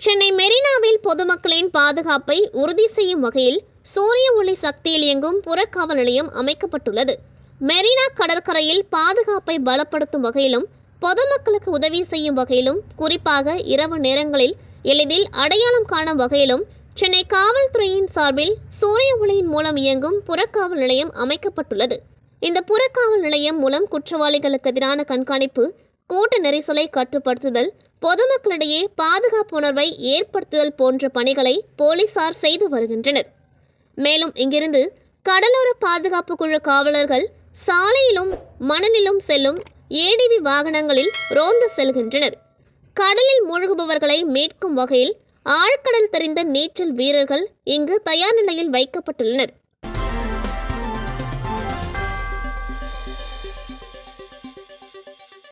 சென்னை மெரினாவில் பொதுமக்களின் பாதுகாப்பை உறுதி செய்யும் வகையில் சூரிய ஒளி சக்தியில் இயங்கும் புறக்காவல் நிலையம் அமைக்கப்பட்டுள்ளது. மெரினா கடற்கரையில் பாதுகாப்பை பலப்படுத்தும் வகையிலும் பொதுமக்களுக்கு உதவி செய்யும் வகையிலும் குறிப்பாக இரவு நேரங்களில் எளிதில் அடையாளம் காணும் வகையிலும் சென்னை காவல்துறையின் சார்பில் சூரிய ஒளியின் மூலம் இயங்கும் புறக்காவல் நிலையம் அமைக்கப்பட்டுள்ளது. இந்த புறக்காவல் நிலையம் மூலம் குற்றவாளிகளுக்கு எதிரான கண்காணிப்பு, கூட்ட நெரிசலை கட்டுப்படுத்துதல், பொதுமக்களிடையே பாதுகாப்பு உணர்வை ஏற்படுத்துதல் போன்ற பணிகளை போலீசார் செய்து வருகின்றனர். மேலும் இங்கிருந்து கடலோர பாதுகாப்பு குழு காவலர்கள் சாலையிலும் மணலிலும் செல்லும் ஏடிவி வாகனங்களில் ரோந்து செல்கின்றனர். கடலில் மூழ்குபவர்களை மீட்கும் வகையில் ஆழ்கடல் தெரிந்த நீச்சல் வீரர்கள் இங்கு தயார் நிலையில் வைக்கப்பட்டுள்ளனர்.